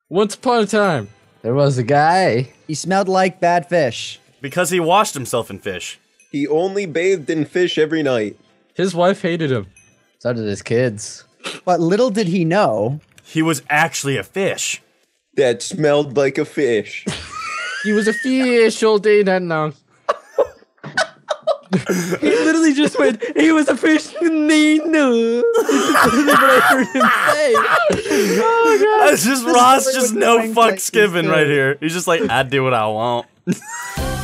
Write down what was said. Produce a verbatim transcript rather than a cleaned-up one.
Once upon a time, There was a guy. He smelled like bad fish. Because he washed himself in fish. He only bathed in fish every night. his wife hated him. So did his kids. But little did he know, He was actually a fish. That smelled like a fish. He was a fish all day and long. He literally just went, he was a fish. Nino. That's what I heard him say. Oh, God. That's just This is Ross, really just what no Frank fucks Texas given did. right here. He's just like, I do what I want.